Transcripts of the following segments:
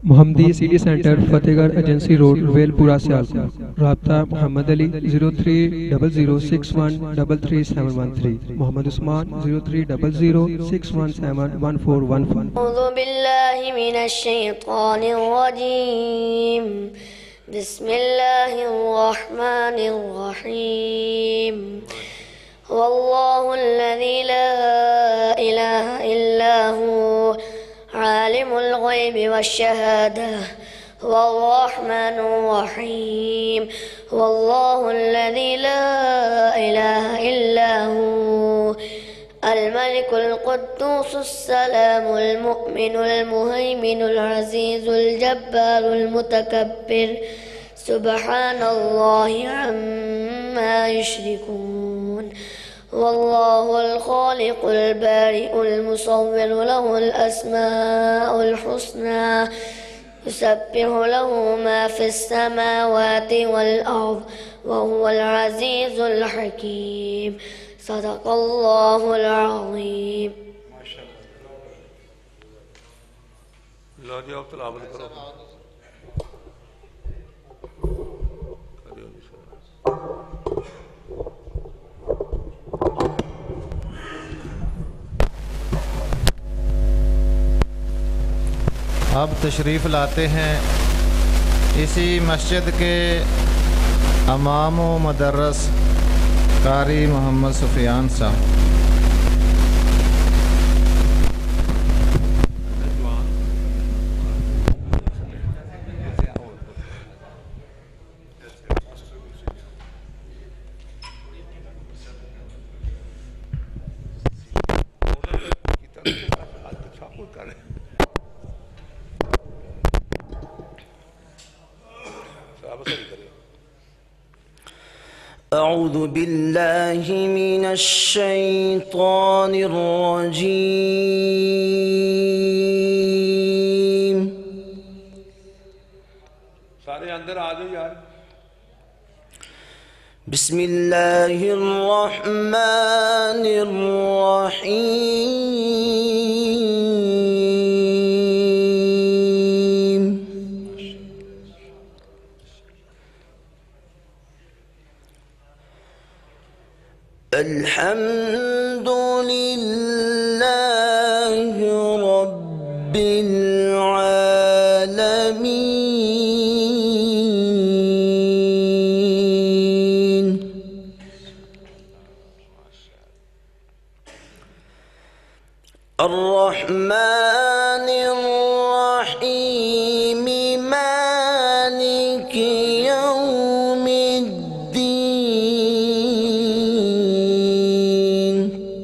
محمدی city centre فتح گڑھ agency road well پورہ سیالکوٹ۔ رابطہ محمد علی 030061337113، محمد عثمان 030061711415۔ اعوذ باللہ من الشیطان الرجیم، بسم اللہ الرحمن الرحیم۔ واللہ الذی لا الہ الا هو عالم الغیب والشہادہ والرحمن الرحیم۔ واللہ الذی لا الہ الا هو الملك القدوس السلام المؤمن المهيمن العزيز الجبار المتكبر سبحان الله عما يشركون۔ والله الخالق البارئ المصور له الأسماء الحسنى يسبح له ما في السماوات والأرض وهو العزيز الحكيم۔ صدق اللہ العظیم۔ لا جی آپ تلاوت کرو۔ اب تشریف لاتے ہیں اسی مسجد کے امام و مدرس قاری محمد سفیان صاحب۔ اعوذ باللہ من الشیطان الرجیم۔ سارے اندر آ جاؤ یار۔ بسم اللہ الرحمن الرحیم۔ الحمد للہ رب العالمین۔ الرحمن الرحیم مالک یوم الدین۔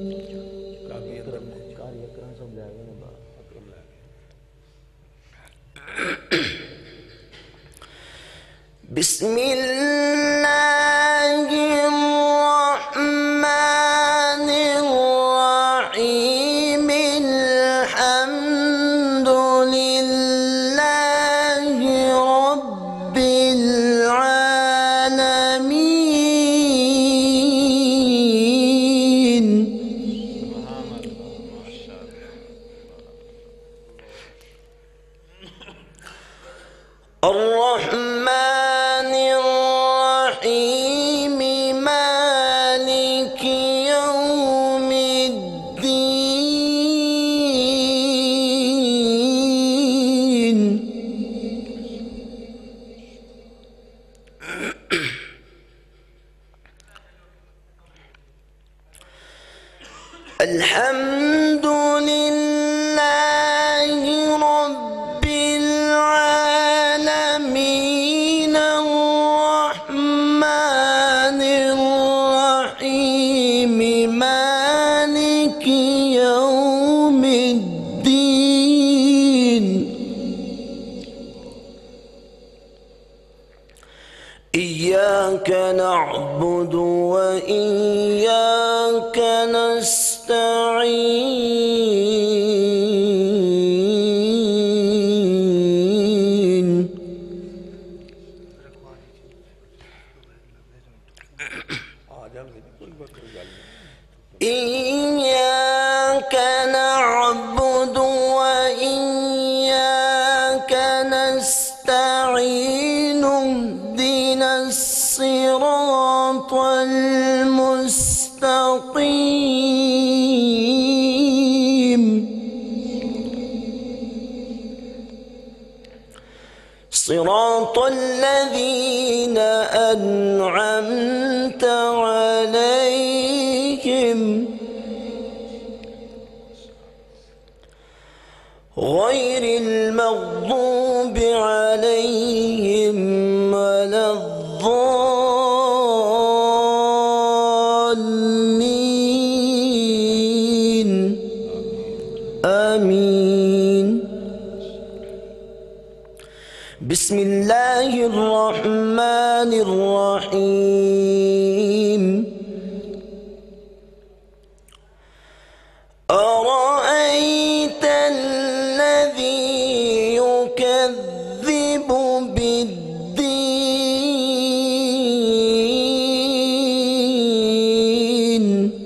بسم اللہ الرحمن الرحیم۔ الحمد للہ رب العالمین۔ الرحمن الرحیم مالک یوم الدین۔ الحمد للہ رب العالمین۔ الرحمن الرحیم مالک یوم الدین۔ ایاک نعبد وإیاک نستعین۔ ایاک نعبد وإیاک نستعين اهدنا الصراط المستقيم صراط الذين أنعمت عليهم غير المغضوب عليهم ولا الضالين آمين. بسم الله الرحمن الرحيم. أرأيت الذي يكذب بالدين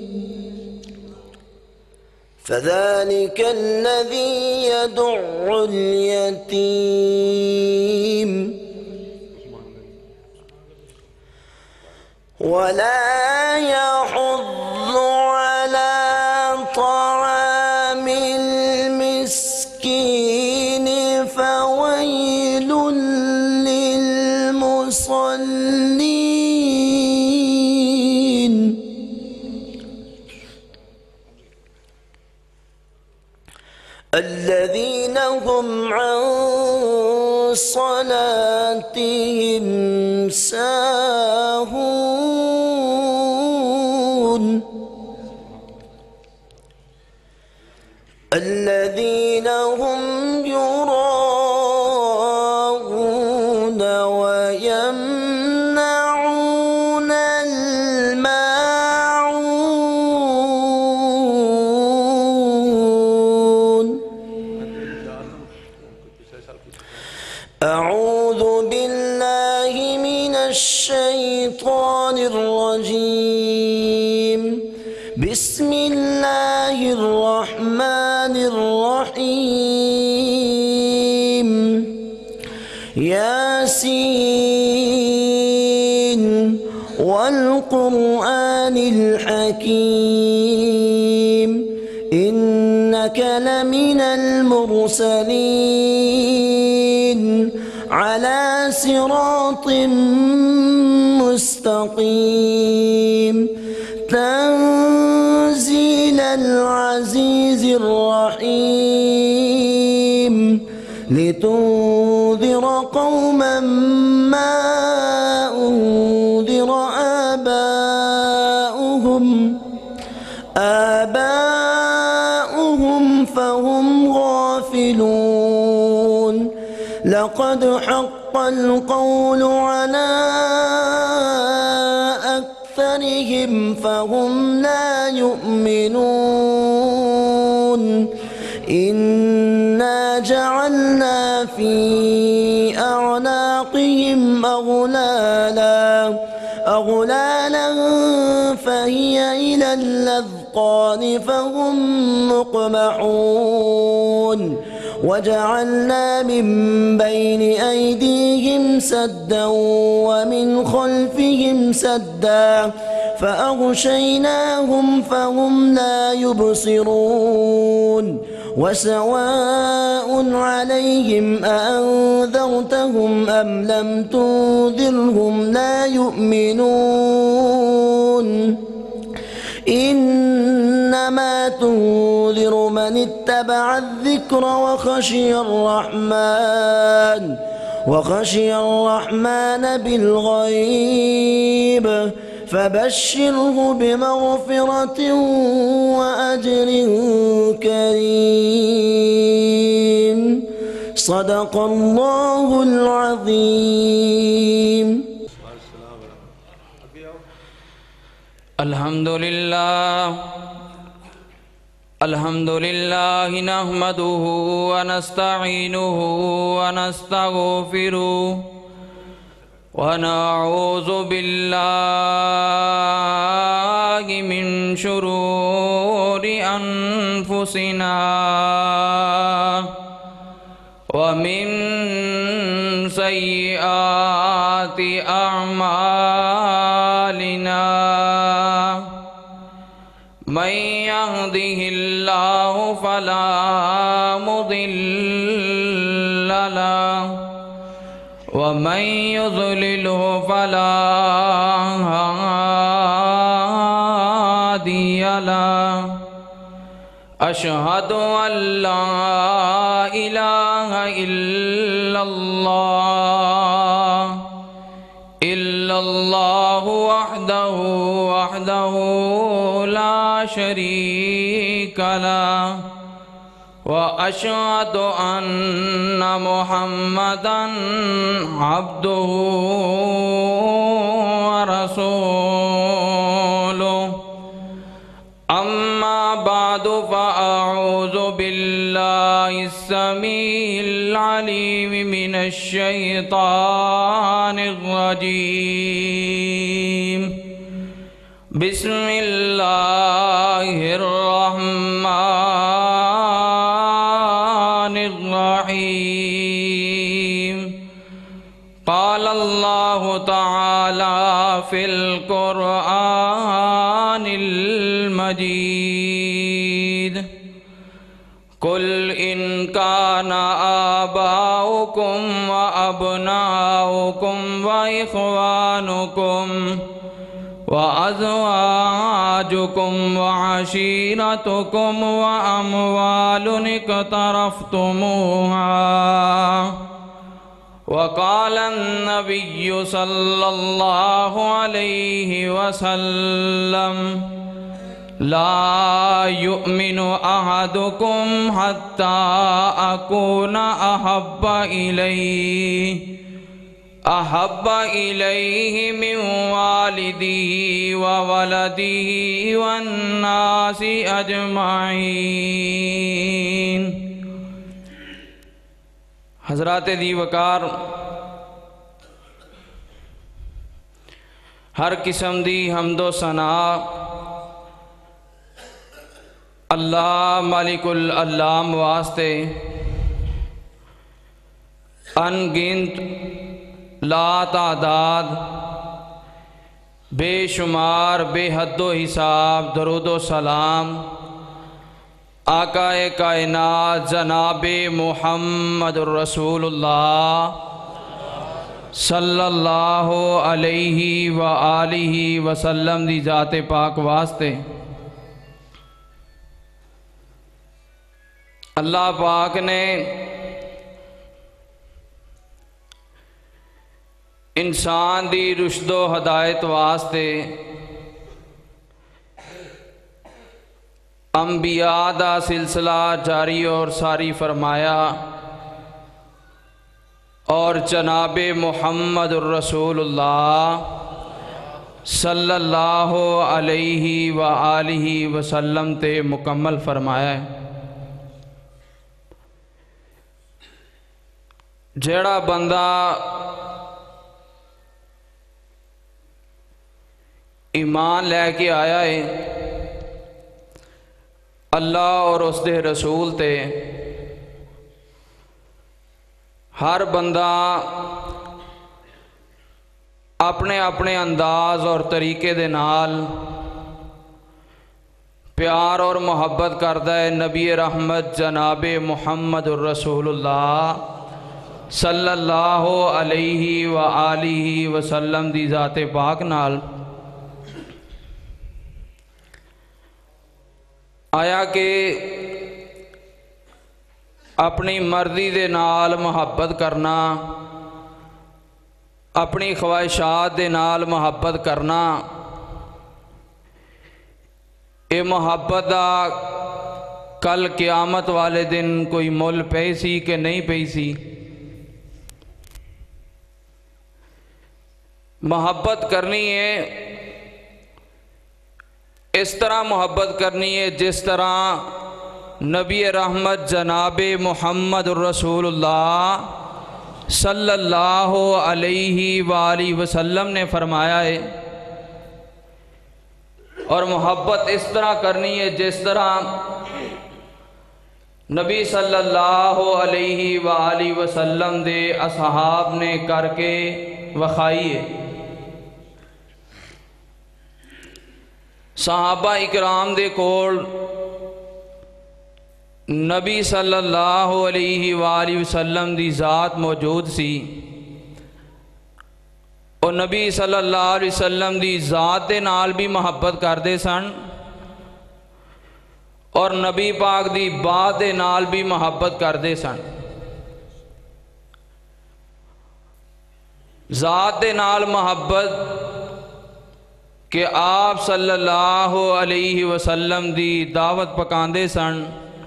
فذلك الذي يدع اليتيم ولا يحض على طعام المسكين فويل للمصلين الذين هم عن صلاتهم ساهون الذين هم يراءون ويمنعون الماعون. أعوذ بالله من الشيطان الرجيم. بسم الله الرحمن الرحيم. ياسين والقرآن الحكيم إنك لمن المرسلين على صراط مستقيم تنزيل العزيز الرحيم لتنذر قوما ما أنذر آباؤهم فهم غافلون. لقد حق القول على أكثرهم فهم لا يؤمنون. إنا جعلنا في أعناقهم أغلالا فهي إلى الأذقان فهم مقمحون. وجعلنا من بين أيديهم سدا ومن خلفهم سدا فأغشيناهم فهم لا يبصرون. وسواء عليهم أأنذرتهم أم لم تنذرهم لا يؤمنون. إنما تنذر من اتبع الذكر وخشي الرحمن بالغيب فبشره بمغفرة وأجر كريم. صدق الله العظيم. الحمد لله نحمده ونستعينه ونستغفره ونعوذ بالله من شرور أنفسنا ومن سيئات أعمالنا من يهده الله فلا مضل له ومن يضلله فلا هادي له أشهد أن لا إله إلا الله وحده لا شريك له وأشهد أن محمدًا عبده ورسوله أما بعد فأعوذ بالله السميع العليم من الشيطان الرجيم بسم الله الرحمن الرحيم قال الله تعالى في القرآن المجيد قل إن كان آباؤكم وأبناؤكم وإخوانكم وأزواجكم وعشيرتكم وأموال اقترفتموها وقال النبي صلى الله عليه وسلم لا يؤمن أحدكم حتى أكون أحب إليه من والده وولده والناس أجمعين۔ حضرات دی وقار، ہر قسم دی حمد و ثنا اللہ مالک العلام واسطے ان گنت لا تعداد بے شمار بے حد و حساب درود و سلام آقا کائنات جناب محمد الرسول اللہ صلی اللہ علیہ وآلہ وسلم دی ذات پاک واسطے اللہ پاک نے انسان دی رشد و ہدایت واسطے انبیاء دا سلسلہ جاری اور ساری فرمایا اور جناب محمد الرسول اللہ صلی اللہ علیہ وآلہ وسلم تے مکمل فرمایا ہے۔ جیڑا بندہ ایمان لے کے آیا ہے اللہ اور اس دے رسول تے، ہر بندہ اپنے اپنے انداز اور طریقے دے نال پیار اور محبت کردہ ہے نبی رحمت جناب محمد الرسول اللہ صلی اللہ علیہ وآلہ وسلم دی ذات پاک نال۔ آیا کہ اپنی مرضی دے نال محبت کرنا، اپنی خواہشات دے نال محبت کرنا، اے محبت دا کل قیامت والے دن کوئی مول پئی سی کہ نہیں پئی سی؟ محبت کرنی ہے اس طرح محبت کرنی ہے جس طرح نبی رحمت جناب محمد الرسول اللہ صلی اللہ علیہ وآلہ وسلم نے فرمایا ہے، اور محبت اس طرح کرنی ہے جس طرح نبی صلی اللہ علیہ وآلہ وسلم دے اصحاب نے کر کے وخائی ہے۔ صحابہ اکرام دے کول نبی صلی اللہ علیہ وآلہ وسلم دی ذات موجود سی، اور نبی صلی اللہ علیہ وسلم دی ذات دے نال بھی محبت کردے سن، اور نبی پاک دی بات دے نال بھی محبت کردے سن۔ ذات دے نال محبت کہ آپ صلی اللہ علیہ وسلم دی دعوت پکاندے سن،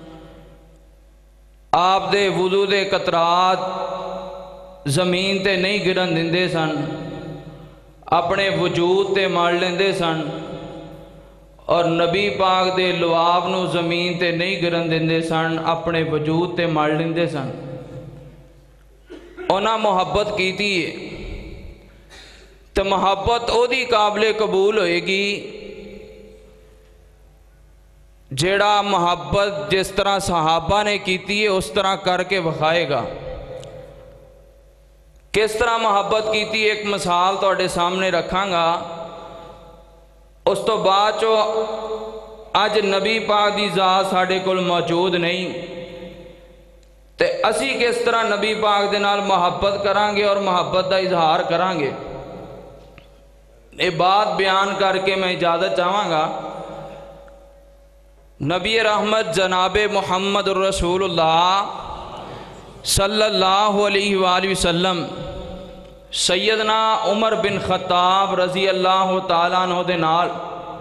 آپ دے وضو دے قطرات زمین تے نہیں گرن دیندے سن، اپنے وجود تے مار لیندے سن، اور نبی پاک دے لعاب نو زمین تے نہیں گرن دیندے سن، اپنے وجود تے مار لیندے سن۔ انہاں محبت کیتی ہے تو محبت او دی قابل قبول ہوئے گی جیڑا محبت جس طرح صحابہ نے کیتی ہے اس طرح کر کے وکھائے گا۔ کس طرح محبت کیتی ایک مثال تواڈے سامنے رکھاں گا، اس تو بعد چو اج نبی پاک دی ذات ساڈے کول موجود نہیں تے اسی کس طرح نبی پاک دے نال محبت کران گے اور محبت دا اظہار کران گے، یہ بات بیان کر کے میں اجازت چاہواں گا۔ نبی رحمت جناب محمد رسول اللہ صلی اللہ علیہ وآلہ وسلم سیدنا عمر بن خطاب رضی اللہ تعالیٰ عنہ دے نال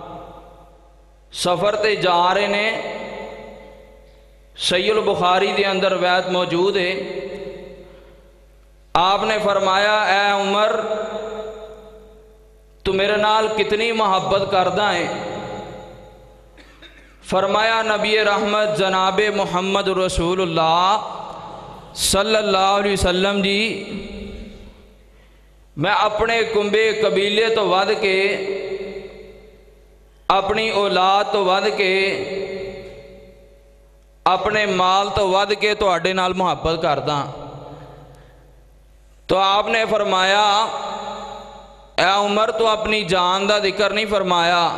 سفر تے جا رہے نے۔ صحیح البخاری دے اندر روایت موجود ہے، آپ نے فرمایا اے عمر تو میرے نال کتنی محبت کردہ ہے؟ فرمایا نبی رحمت جناب محمد رسول اللہ صلی اللہ علیہ وسلم جی میں اپنے کنبے قبیلے تو ود کے، اپنی اولاد تو ود کے، اپنے مال تو ود کے تواڈے نال محبت کردہ۔ تو آپ نے فرمایا اے عمر تو اپنی جان دا ذکر نہیں فرمایا۔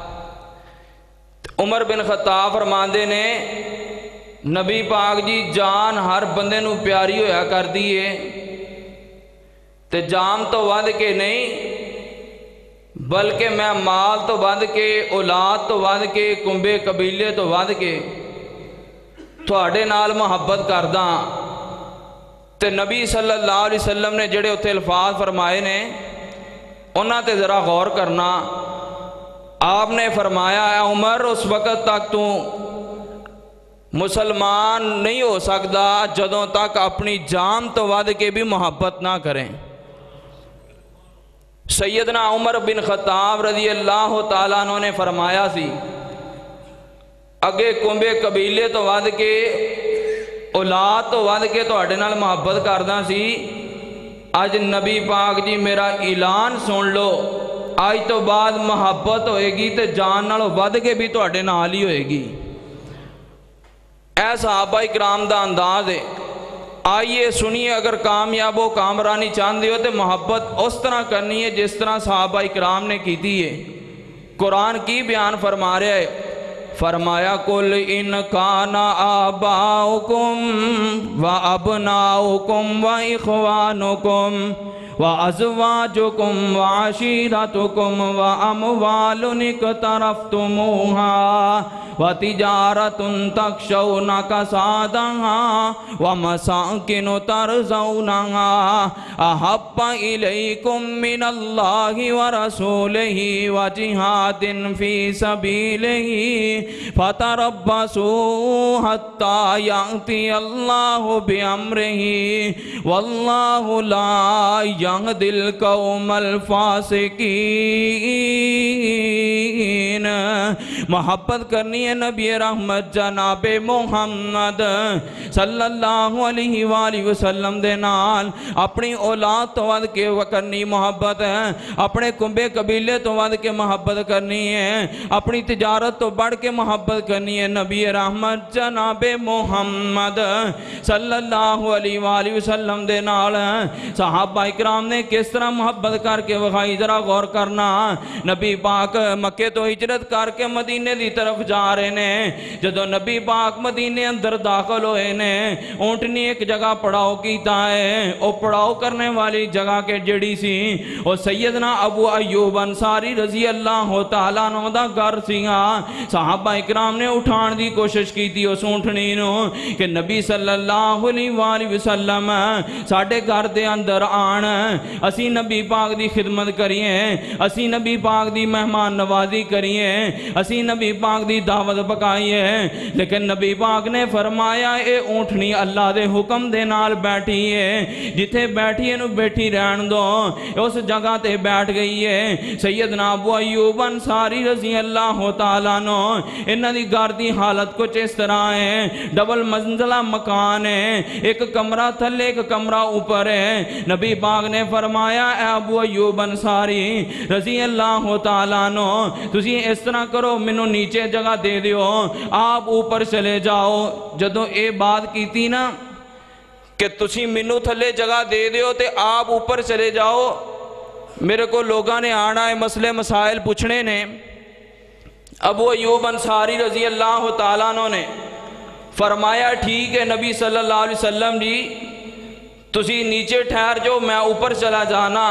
عمر بن خطاب فرماندے نے نبی پاک جی جان ہر بندے نو پیاری ہویا کر دیئے تے جان تو ود کے نہیں بلکہ میں مال تو ود کے، اولاد تو ود کے، کنبے قبیلے تو ود کے تواڈے نال محبت کردہ۔ تے نبی صلی اللہ علیہ وسلم نے جڑے اتھے الفاظ فرمائے نے انہاں تے ذرا غور کرنا۔ آپ نے فرمایا اے عمر اس وقت تک تو مسلمان نہیں ہو سکتا جدوں تک اپنی جان تو ود کے بھی محبت نہ کریں۔ سیدنا عمر بن خطاب رضی اللہ تعالیٰ عنہ نے فرمایا سی اگے کنبے قبیلے تو ود کے، اولاد تو ود کے تواڈے نال محبت کردہ سی، اج نبی پاک جی میرا اعلان سن لو، آج تو بعد محبت ہوئے گی تے جان نالوں ود کے بھی تواڈے نال ہی ہوئے گی۔ اے صحابہ اکرام دا انداز ہے۔ آئیے سنیے، اگر کامیاب و کامرانی چاہندے ہو تو محبت اس طرح کرنی ہے جس طرح صحابہ اکرام نے کی تھی ہے۔ قرآن کی بیان فرما رہا ہے، فرمایا قُلْ إِنْ كَانَ آبَاؤُكُمْ وَأَبْنَاؤُكُمْ وَإِخْوَانُكُمْ وَأَزْوَاجُكُمْ وَعَشِيرَتُكُمْ وَأَمْوَالٌ اقْتَرَفْتُمُوهَا وَتِجَارَةٌ تَخْشَوْنَ كَسَادَهَا وَمَسَاكِنُ تَرْضَوْنَهَا أَحَبَّ إِلَيْكُمْ مِنَ اللَّهِ وَرَسُولِهِ وَجِهَادٍ فِي سَبِيلِهِ فَتَرَبَّصُوا حَتَّى يَأْتِيَ اللَّهُ بِأَمْرِهِ وَاللَّهُ لَا يَهْدِي الْقَوْمَ الْفَاسِقِينَ۔ ناظرین محبت کرنی ہے نبی رحمت جناب محمد صلی اللہ علیہ وآلہ وسلم دے نال اپنی اولاد تو ود کے کرنی محبت ہے اپنے کنبے قبیلے تو ود کے محبت کرنی ہے اپنی تجارت تو بڑھ کے محبت کرنی ہے نبی رحمت جناب محمد صلی اللہ علیہ وآلہ وسلم دے نال صحابہ اکرام نے کس طرح محبت کر کے وخائی ذرا غور کرنا نبی پاک مکے تو ہجرت کر کے مدینے دی طرف جا رہے نے جدو نبی پاک مدینے اندر داخل ہوئے نے اونٹنی ایک جگہ پڑاؤ کیتا ہے او پڑاؤ کرنے والی جگہ کے جڑی سی او سیدنا ابو ایوب انصاری رضی اللہ تعالیٰ عنہ دا گھر سیگا صحابہ اکرام نے اٹھان دی کوشش کی تھی اس اونٹنی نو کہ نبی صلی اللہ علیہ وآلہ وسلم ساڑھے گھر دے اندر آن اسی نبی پاک دی خدمت کریے اسی نبی پاک دی مہمان نوازی کریے اسی نبی پاک دی دعوت پکائیے لیکن نبی پاک نے فرمایا اے اونٹنی اللہ دے حکم دے نال بیٹھی ہے جتھے بیٹھی ہے نو بیٹھی رہن دو اس جگہ تے بیٹھ گئی ہے سیدنا ابو ایوب انصاری رضی اللہ تعالیٰ نو انہ دی گھر دی حالت کچھ اس طرح ہے ڈبل منزلہ مکان ہے ایک کمرہ تھلے ایک کمرہ اوپر ہے نبی پاک نے فرمایا اے ابو ایوب انصاری رضی اللہ تعالیٰ نو تسی اس طرح کرو منو نیچے جگہ دے دیو آپ اوپر چلے جاؤ جدو اے بات کی تھی نا کہ تسی منو تھلے جگہ دے دیو تے آپ اوپر چلے جاؤ میرے کو لوگاں نے آنا ہے مسئلے مسائل پوچھنے نے ابو ایوب انصاری رضی اللہ تعالیٰ عنہ نے فرمایا ٹھیک ہے نبی صلی اللہ علیہ وسلم جی تسی نیچے ٹھہر جو میں اوپر چلا جانا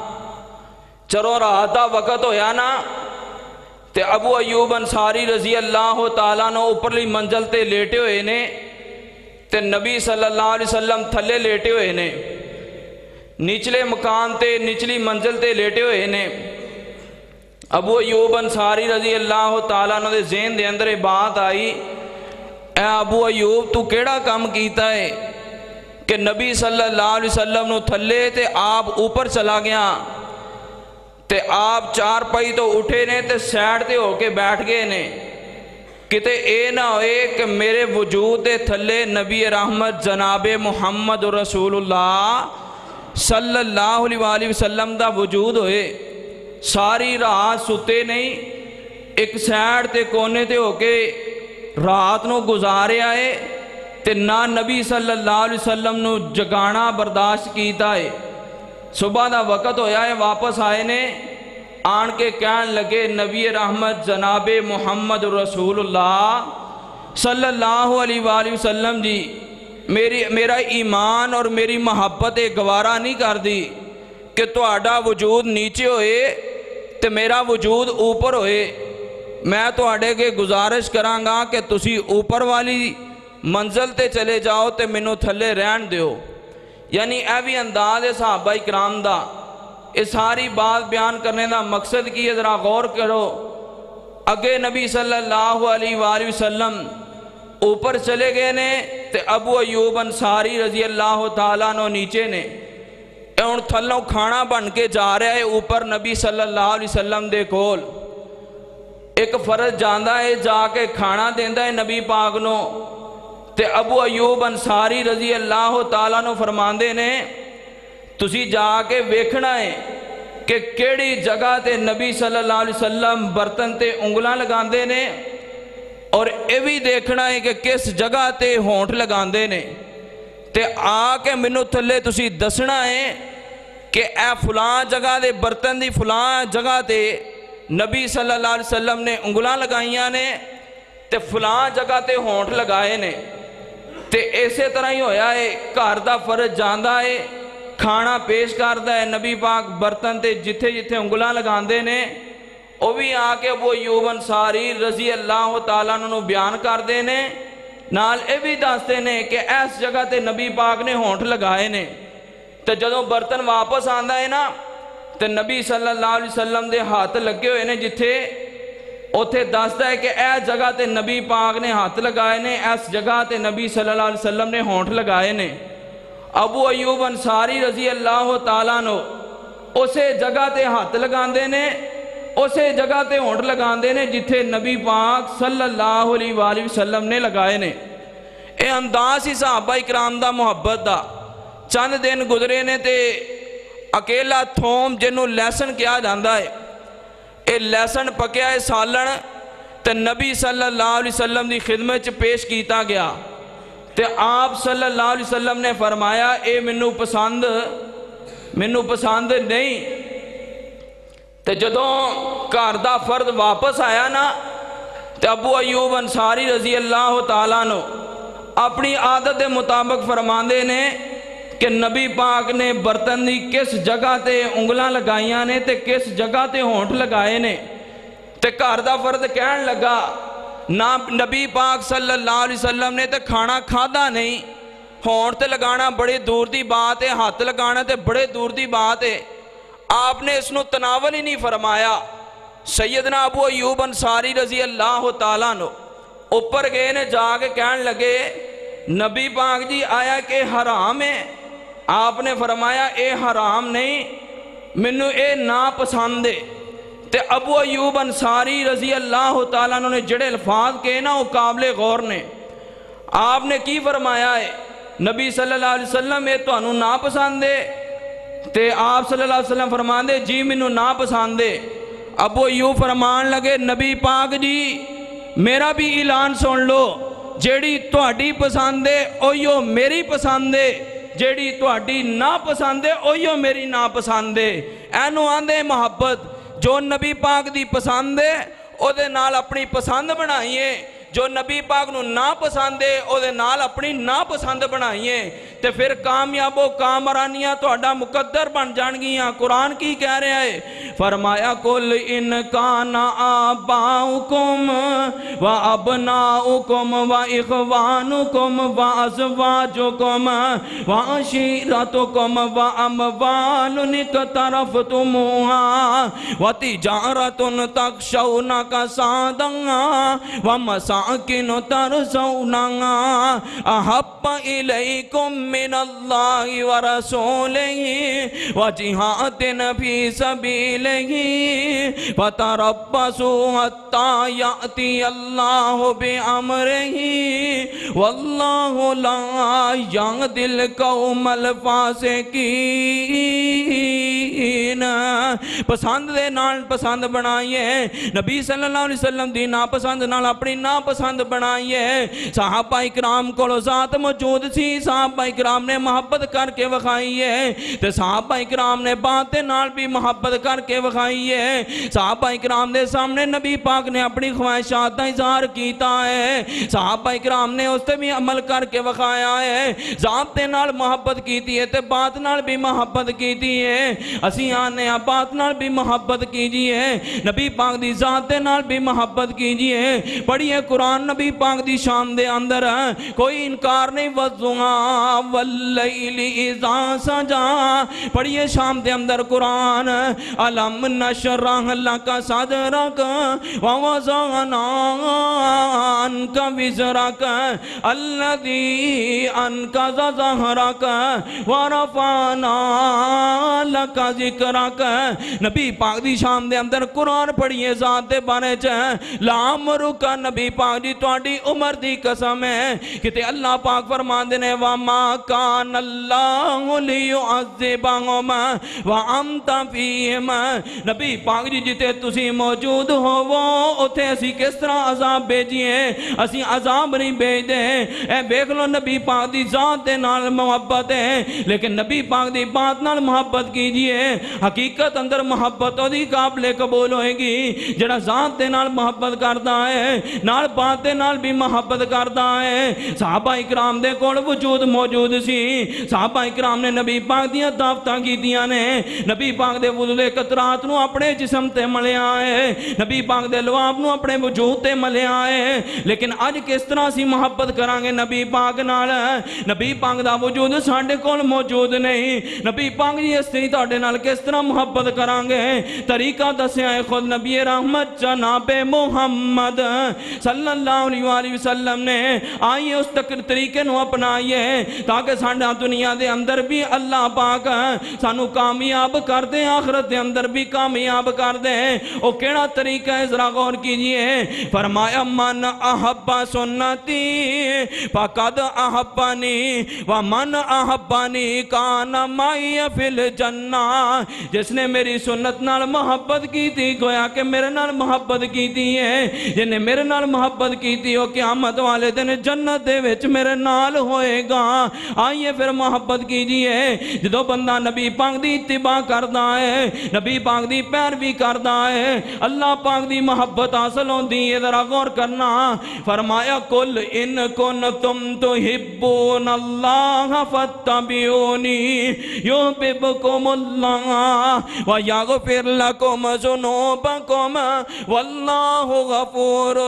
چلو رات دا وقت ہویا نا تے ابو ایوب انصاری رضی اللہ تعالیٰ عنہ اوپرلی منزل تے لیٹے ہوئے نے تے نبی صلی اللہ علیہ وسلم تھلے لیٹے ہوئے نے نچلے مکان تے نچلی منزل تے لیٹے ہوئے نے ابو ایوب انصاری رضی اللہ تعالیٰ عنہ دے ذہن دے اندر بات آئی اے ابو ایوب تو کیڑا کام کیتا ہے کہ نبی صلی اللہ علیہ وسلم نو تھلے تے آپ اوپر چلا گیا تے آپ چار پائی تو اٹھے نے تے سیڈ تے ہو کے بیٹھ گئے نے کتے اے نہ ہوئے کہ میرے وجود دے تھلے نبی رحمت جناب محمد رسول اللہ صلی اللہ علیہ وآلہ وسلم دا وجود ہوئے ساری رات ستے نہیں ایک سیڈ تے کونے تے ہو کے رات نو گزارے آئے تے نہ نبی صلی اللہ علیہ وسلم نو جگانا برداشت کیتا ہے صبح دا وقت ہویا ہے واپس آئے نے آن کے کہن لگے نبی رحمت جناب محمد رسول اللہ صلی اللہ علیہ وآلہ وسلم جی میرا ایمان اور میری محبت گوارا نہیں کر دی کہ تہاڈا وجود نیچے ہوئے تے میرا وجود اوپر ہوئے میں تہاڈے کے گزارش کراں گا کہ تسی اوپر والی منزل تے چلے جاؤ تے منو تھلے رہن دیو یعنی اے بھی انداز ہے صحابہ اکرام دا اس ساری بات بیان کرنے دا مقصد کی ذرا غور کرو اگے نبی صلی اللہ علیہ وآلہ وسلم اوپر چلے گئے نے تے ابو ایوب انصاری رضی اللہ تعالیٰ عنہ نیچے نے ان تھلوں کھانا بن کے جا رہا ہے اوپر نبی صلی اللہ علیہ وسلم دے کول ایک فرض جاندہ ہے جا کے کھانا دیندہ ہے نبی پاک نو تے ابو ایوب انصاری رضی اللہ تعالیٰ نو فرماندے نے تسی جا کے ویکھنا ہے کہ کیڑی جگہ تے نبی صلی اللہ علیہ وسلم برتن تے انگلاں لگاندے نے اور اے بھی دیکھنا ہے کہ کس جگہ تے ہونٹ لگاندے نے تے آ کے منو تھلے تسی دسنا ہے کہ اے فلاں جگہ دے برتن دی فلاں جگہ تے نبی صلی اللہ علیہ وسلم نے انگلاں لگائیاں نے تے فلاں جگہ تے ہونٹ لگائے نے تے ایسے طرح ہی ہویا ہے گھر دا فرض جاندہ ہے کھانا پیش کردہ ہے نبی پاک برتن تے جتھے جتھے انگلاں لگاندے نے او بھی آکے ابو ایوب انصاری رضی اللہ تعالیٰ عنہ بیان کردے نے نال اے بھی دستے نے کہ ایس جگہ تے نبی پاک نے ہونٹ لگائے نے تے جدوں برتن واپس آندہ ہے نا تے نبی صلی اللہ علیہ وسلم دے ہاتھ لگے ہوئے نے جتھے اوتھے دستا ہے کہ اے جگہ تے نبی پاک نے ہاتھ لگائے نے ایس جگہ تے نبی صلی اللہ علیہ وسلم نے ہونٹ لگائے نے ابو ایوب انصاری رضی اللہ تعالیٰ عنہ اسے جگہ تے ہاتھ لگاندے نے اسے جگہ تے ہونٹ لگاندے نے جتھے نبی پاک صلی اللہ علیہ وآلہ وسلم نے لگائے نے۔ اے انداز ہی صحابہ اکرام دا محبت دا۔ چند دن گزرے نے تے اکیلا تھوم جنوں لیسن کیا جاندہ ہے، اے لیسن پکیا ہے سالن تے نبی صلی اللہ علیہ وسلم دی خدمت چ پیش کیتا گیا تے آپ صلی اللہ علیہ وسلم نے فرمایا اے منو پسند نہیں۔ تے جدوں گھر دا فرد واپس آیا نا تے ابو ایوب انصاری رضی اللہ تعالیٰ عنہ اپنی عادت دے مطابق فرماندے نے کہ نبی پاک نے برتن دی کس جگہ تے انگلاں لگائیاں نے تے کس جگہ تے ہونٹ لگائے نے۔ تے گھر دا فرد کہن لگا نا نبی پاک صلی اللہ علیہ وسلم نے تے کھانا کھادا نہیں، ہونٹ تے لگانا بڑے دور دی بات ہے، ہاتھ لگانا تے بڑے دور دی بات ہے، آپ نے اس نو تناول ہی نہیں فرمایا۔ سیدنا ابو ایوب انصاری رضی اللہ تعالیٰ عنہ اوپر گئے نے جا کے کہن لگے نبی پاک جی آیا کہ حرام ہے؟ آپ نے فرمایا اے حرام نہیں، منو اے ناپسند ہے۔ تے ابو ایوب انصاری رضی اللہ تعالیٰ عنہ نے جڑے الفاظ کہے نا وہ قابل غور نے۔ آپ نے کی فرمایا ہے نبی صلی اللہ علیہ وسلم اے تو انہوں ناپسند ہے؟ تے آپ صلی اللہ علیہ وسلم فرمان دے جی منو ناپسند ہے۔ ابو ایوب فرمان لگے نبی پاک جی میرا بھی اعلان سن لو، جیڑی تہاڈی پسند ہے اوہیو میری پسند ہے، جیڑی تہاڈی ناپسند ہے اوہیو میری ناپسند ہے۔ اینو آندے محبت، جو نبی پاک دی پسند ہے او دے نال اپنی پسند بنائیے، جو نبی پاک نو ناپسند ہے او دے نال اپنی ناپسند بنائیے، تے پھر کامیاب و کامرانیاں تہاڈا مقدر بن جان گیاں۔ قرآن کی کہہ رہا ہے؟ فرمایا کل ان کان آباؤکم و ابناؤکم و اخوانکم و ازواجکم و عشیرتکم و اموال اقترفتموها و تجارت تخشون کسادها و مساکن ترضونها احب الیکم من اللہ و رسولہ و جہاد فی سبیلہ فتربصوا حتی یأتی اللہ بامرہ واللہ لا یہدی القوم الفاسقین۔ پسند دے نال پسند بنائیے، نبی صلی اللہ علیہ وسلم دی ناپسند نال اپنی ناپسند بنائیے۔ صحابہ اکرام کو ذات موجود سی، صحابہ اکرام نے محبت کر کے وکھائیے، تے صحابہ اکرام نے باتیں نال بھی محبت کر کے وکھائیے۔ صحابہ اکرام دے سامنے نبی پاک نے اپنی خواہشات کا اظہار کیتا ہے، صحابہ اکرام نے اس تے بھی عمل کر کے وکھایا ہے۔ ذات دے نال محبت کیتی ہے تے بات نال بھی محبت کیتی ہے۔ اسی آنے بات نال بھی محبت کیجئے، نبی پاک دی ذات دے نال بھی محبت کیجئے۔ پڑھیے قرآن نبی پاک دی شان دے اندر کوئی انکار نہیں۔ وَالضُّحَىٰ وَاللَّيْلِ إِذَا سَجَىٰ، پڑھیے شام دے اندر قرآن۔ أَلَمْ نَشْرَحْ لَكَ صَدْرَكَ وَوَضَعْنَا عَنكَ وِزْرَكَ الَّذِي أَنقَضَ ظَهْرَكَ وَرَفَعْنَا لَكَ ذِكْرَكَ۔ نبی پاک دی شام دے اندر قرآن پڑھیے ذات دے بارے چ لَعَمْرُكَ، نبی پاک جی تہاڈی عمر دی قسم ہے، کتے اللہ پاک فرماندے نے وَمَا كَانَ اللَّهُ لِيُعَذِّبَهُمْ وَأَنْتَ فِيهِمْ۔ نبی پاک جی جتے تسی موجود ہو وہ اتھے اسی کس طرح عذاب بھیجیے؟ اسی عذاب نہیں بھیج دے۔ اے بیکھ لو نبی پاک دی ذات دے نال محبت ہے، لیکن نبی پاک دی بات نال محبت کیجئے۔ حقیقت اندر محبت دی قابل قبول ہوئے گی جڑا ذات دے نال محبت کردا ہے، نال بات دے نال بھی محبت کردا ہے۔ صحابہ اکرام دے کول وجود موجود سی، صحابہ اکرام نے نبی پاک دیاں دعوتاں کیتیاں نے، نبی پاک دے وضو دے قطرات نو اپنے جسم تے ملیا ہے، نبی پاک دے لواب نو اپنے وجود تے ملیا ہے۔ لیکن اج کس طرح سی محبت کرانگے نبی پاک نال؟ نبی پاک دا وجود ساڈے کول موجود نہیں۔ نبی پاک جی اس طرح تہاڈے نال کس طرح محبت کرانگے طریقہ دسیا ہے خود نبی رحمت جناب محمد صلی اللہ علیہ وآلہ وسلم نے آئیے اس طریقے نو اپنائیے تاکہ ساڑھا دنیا دے اندر بھی اللہ پاک سانو کامیاب کر دے آخرت دے اندر بھی کامیاب کر دے او کیڑا طریقہ ہے ذرا غور کیجئے فرمایا من احب سنتی فقد احبانی ومن احبانی کان مائی فی الجنہ جس نے میری سنت نال محبت کی تھی گویا کہ میرے نال محبت کی تھی ہے جن نے میرے نال محبت کی تھی وہ قیامت والے دن جنت دے وچ میرے نال ہوئے گا آئیے پھر محبت کیجئے جدو بندہ نبی پاک دی اتباع کردا ہے نبی پاک دی پیروی کردا ہے اللہ پاک دی محبت حاصل ہوندی ہے ذرا غور کرنا فرمایا کل ان کنتم تحبون اللہ فاتبعونی یحببکم اللہ ویغفر لکم ذنوبکم واللہ غفور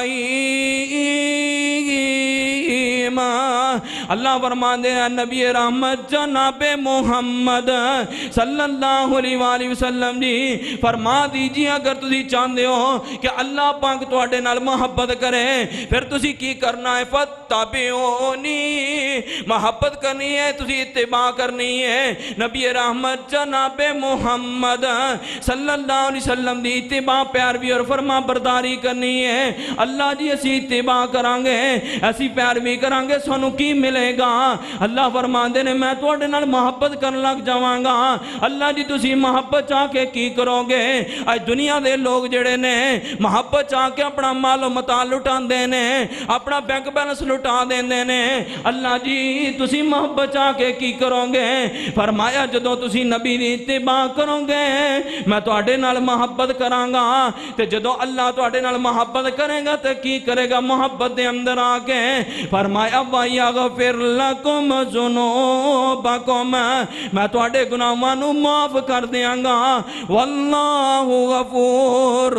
الرحیم اللہ فرماتے ہیں نبی رحمت جناب محمد صلی اللہ علیہ وآلہ وسلم جی فرما دیجئے اگر تسی چاہتے ہو کہ اللہ پاک تواڈے نال محبت کرے پھر تسی کی کرنا ہے فتبعونی محبت کرنی ہے تسی اتباع کرنی ہے نبی رحمت جناب محمد صلی اللہ علیہ وسلم دی اتباع پیروی اور فرما برداری کرنی ہے اللہ جی اسی اتباع کرانگے ایسی پیروی کرانگے سانو کی ملے گا اللہ فرماندے نے میں تواڈے نال محبت کرن لگ جاواں گا اللہ جی تسی محبت چاہ کے کی کرو گے آج دنیا دے لوگ جڑے نے محبت چاہ کے اپنا مال و متا لٹان دینے اپنا بینک بیلنس لٹا دینے نے اللہ جی تسی محبت چاہ کے کی کرو گے فرمایا جدو تسی نبی دی اتباع کرو گے میں تواڈے نال محبت کرانگا تے جدو اللہ تواڈے نال محبت کرے گا تے کی کرے گا محبت دے اندر آ کے فرمایا وَيَغْفِرْ لَكُمْ ذُنُوبَكُمْ میں تواڈے گناہاں نو معاف کر دیاں گا واللہ غفور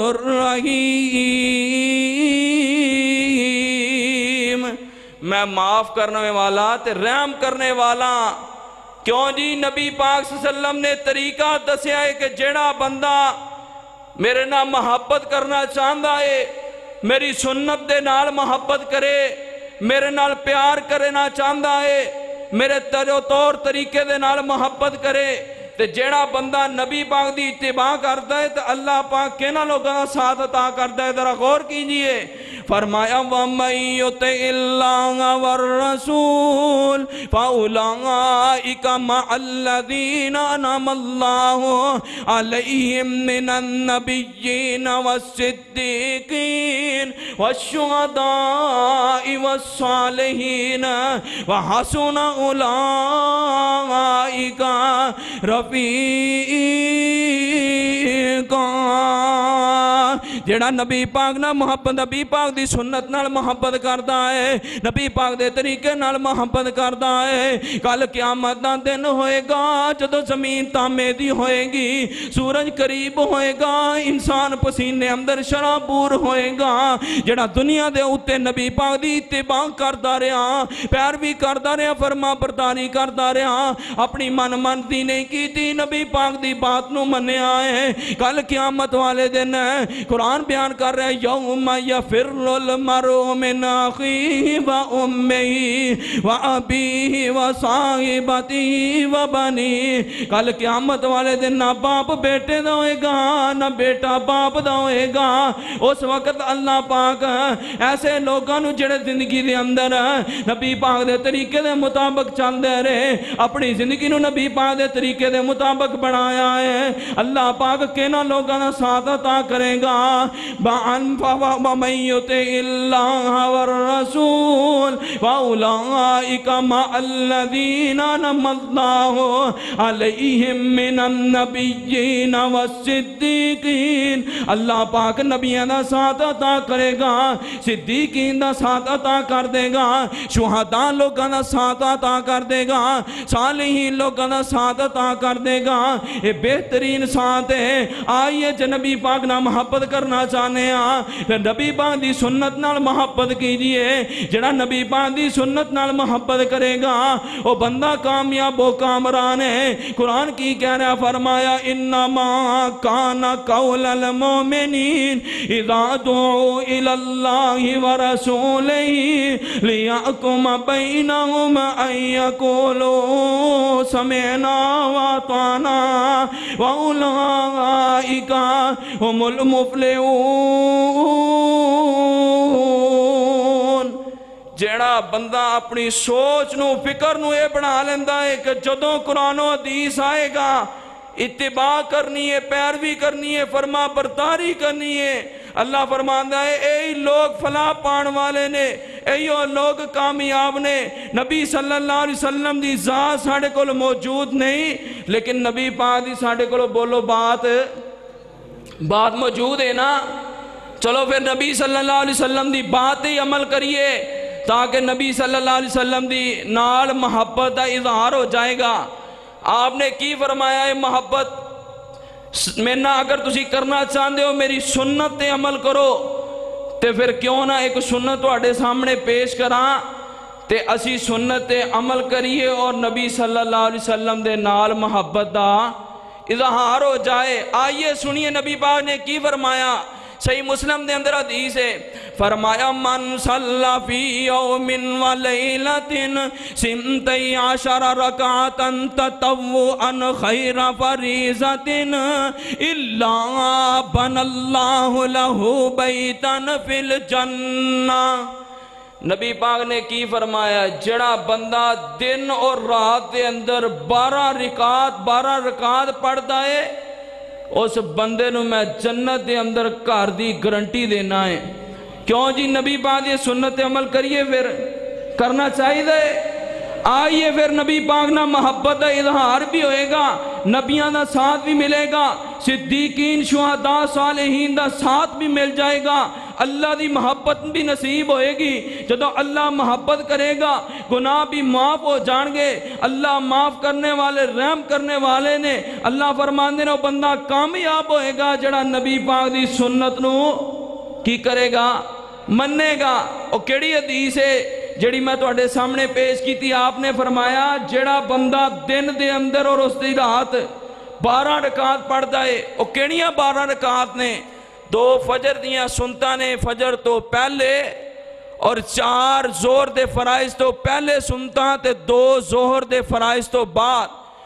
الرحیم میں معاف کرنے والا تے رحم کرنے والا کیوں جی نبی پاک صلی اللہ علیہ وسلم نے طریقہ دسیا ہے کہ جیڑا بندہ میرے نال محبت کرنا چاہتا ہے میری سنت دے نال محبت کرے میرے نال پیار کرنا چاہتا ہے میرے طور طریقے دے نال محبت کرے تے جیڑا بندہ نبی پاک دی اتباع کرتا ہے تو اللہ پاک کینا لوگوں کا ساتھ عطا کرتا ہے ذرا غور کیجئے فرمایا وَمَن يُطِعِ اللَّهَ وَالرَّسُولَ فَأُولَئِكَ مَعَ الَّذِينَ أَنْعَمَ اللَّهُ عَلَيْهِم مِّنَ النَّبِيِّينَ وَالصِّدِّيقِينَ وَالشُّهَدَاءِ وَالصَّالِحِينَ وَحَسُنَ أُولَئِكَ رفیقا جیڑا نبی پاک نہ محبت نبی پاک دی سنت نال محبت کردا ہے نبی پاک دے طریقے نال محبت کردا ہے کل قیامت دا دن ہوئے گا جدو زمین تامے دی ہوئے گی سورج قریب ہوئے گا انسان پسینے اندر شرابور ہوئے گا جیڑا دنیا دے اوتے نبی پاک دی اتباع کردا رہا پیروی کردا رہا فرما برداری کردا رہا اپنی من دی نہیں کی تھی نبی پاک دی بات نو منیا ہے کل قیامت والے دن قرآن بیان کر رہے یوم یفر المرء من اخیہ و امیہ و ابیہ و صاحبتہ و بنیہ کل قیامت والے دن نہ باپ بیٹے دا ہوئے گا نہ بیٹا باپ دا ہوئے گا اس وقت اللہ پاک ایسے لوگاں نو جڑے زندگی دے اندر نبی پاک دے طریقے دے مطابق چل دے رہے اپنی زندگی نو نبی پاک دے طریقے دے مطابق بڑھایا ہے اللہ پاک کینا لوگاں نا ساتھ عطا کرے گا وَمَن يُطِعِ اللَّهَ وَالرَّسُولَ فَأُولَئِكَ مَعَ الَّذِينَ أَنْعَمَ اللَّهُ عَلَيْهِم مِّنَ النَّبِيِّينَ وَالصِّدِّيقِينَ اللہ پاک نبیوں دا ساتھ عطا کرے گا صدیقین دا ساتھ عطا کر دے گا شہداء لوگاں دا ساتھ عطا کر دے گا صالحین لوگاں دا ساتھ عطا کر دے گا یہ بہترین ساتھ ہے آئیے جنبی پاک نہ محبت کرنا کرنا چاہنے ہاں پھر نبی پاک دی سنت نال محبت کیجئے. جڑا نبی پاک دی سنت نال محبت کرے گا وہ بندہ کامیاب و کامران ہے. قرآن کی کہہ رہا فرمایا انما کان قول المؤمنین اذا دعوا الی اللہ ورسولہ لیحکم بینہم ان یقولوا سمعنا واطعنا واولئک هم المفلحون. جیڑا بندہ اپنی سوچ نو فکر نو اے بنا لیندہ ہے کہ جدوں قرآن و حدیث آئے گا اتباع کرنی ہے، پیروی کرنی ہے، فرما برداری کرنی ہے. اللہ فرماندہ ہے اے لوگ فلاح پان والے نے، اے لوگ کامیاب نے. نبی صلی اللہ علیہ وسلم دی ذات ساڑھے کو موجود نہیں لیکن نبی پاک دی ساڑھے کو بولو بات موجود ہے نا. چلو پھر نبی صلی اللہ علیہ وسلم دی بات ہی عمل کریے تاکہ نبی صلی اللہ علیہ وسلم دی نال محبت دا اظہار ہو جائے گا. آپ نے کی فرمایا ہے محبت میں نہ اگر تسی کرنا چاہتے ہو میری سنت تے عمل کرو تے پھر کیوں نہ ایک سنت تواڈے سامنے پیش کراں تے اسی سنت تے عمل کریے اور نبی صلی اللہ علیہ وسلم دے نال محبت دا اظہار ہو جائے. آئیے سنیے نبی پاک نے کی فرمایا. صحیح مسلم دے اندر حدیث ہے فرمایا من صلی فی یوم و لیلت سنتی عشر رکعتا تطوعا خیر فریضت الا بن اللہ لہ بیتا فی الجنہ. نبی پاک نے کی فرمایا جڑا بندہ دن اور رات دے اندر 12 رکعات پڑھتا ہے اس بندے نو میں جنت دے اندر گھر دی گارنٹی دینا ہے. کیوں جی نبی پاک یہ سنت عمل کریے پھر کرنا چاہیے. آئیے پھر نبی پاک نہ محبت دا اظہار بھی ہوئے گا، نبیاں دا ساتھ بھی ملے گا، صدیقین شہداء صالحین دا ساتھ بھی مل جائے گا، اللہ دی محبت بھی نصیب ہوئے گی. جدو اللہ محبت کرے گا گناہ بھی معاف ہو جان گے. اللہ معاف کرنے والے رحم کرنے والے نے. اللہ فرماندے نے بندہ کامیاب ہوئے گا جڑا نبی پاک دی سنت نو کی کرے گا مننے گا. اور کیڑی حدیث ہے جڑی میں تواڈے سامنے پیش کی تھی. آپ نے فرمایا جڑا بندہ دن دے اندر اور اس دی رات 12 رکعات پڑھتا ہے. وہ کیڑیاں 12 رکعات نے؟ 2 فجر دیاں سنتاں نے فجر تو پہلے اور 4 ظہر دے فرائض تو پہلے سنتاں تے 2 ظہر دے فرائض تو بعد.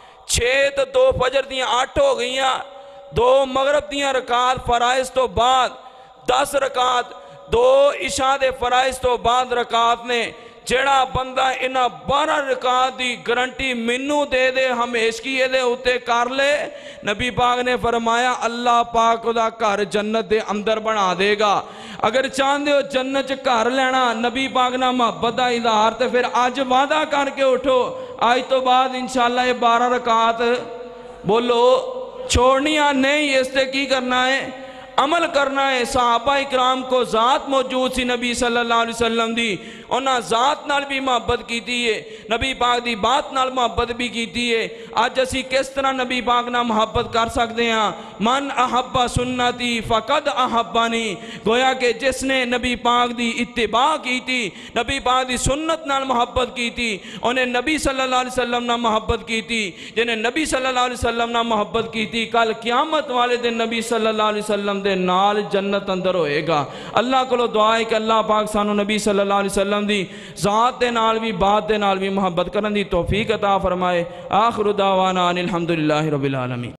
6 تو 2 فجر دیاں 8 ہو گئیاں. 2 مغرب دیاں رکعات فرائض تو بعد. 10 رکعات 2 عشاء دے فرائض تو بعد رکعات نے. جڑا بندہ انہا 12 رکعات دی گارنٹی منو دے دے ہمیشگی دے اتے کر لے. نبی پاک نے فرمایا اللہ پاک دا گھر جنت دے اندر بنا دے گا. اگر چاہندے ہو جنت گھر لینا نبی پاک نہ محبت دا اظہار تے پھر آج وعدہ کر کے اٹھو آج تو بعد انشاءاللہ یہ 12 رکعات بولو چھوڑنیاں نہیں. اس تے کی کرنا ہے؟ عمل کرنا ہے. صحابہ اکرام کو ذات موجود سی نبی صلی اللہ علیہ وسلم دی. انہاں ذات نال بھی محبت کیتی ہے، نبی پاک دی بات نال محبت بھی کیتی ہے. آج اسی کس طرح نبی پاک نال محبت کر سکتے ہیں؟ من احب سنتی فقد احبانی. گویا کہ جس نے نبی پاک دی اتباع کی تھی، نبی پاک دی سنت نال محبت کی تھی، انہیں نبی صلی اللہ علیہ وسلم نال محبت کی تھی. جنہیں نبی صلی اللہ علیہ وسلم نال محبت کی تھی کل قیامت والے دن نبی صلی اللہ علیہ وسلم دے نال جنت اندر ہوئے گا. اللہ کو دعا ہے کہ اللہ پاک سانو نبی صلی اللہ علیہ وسلم دی ذات دے نال بھی بات دے نال بھی محبت کرن دی توفیق عطا فرمائے. آخر دعوانا ان الحمدللہ رب العالمین.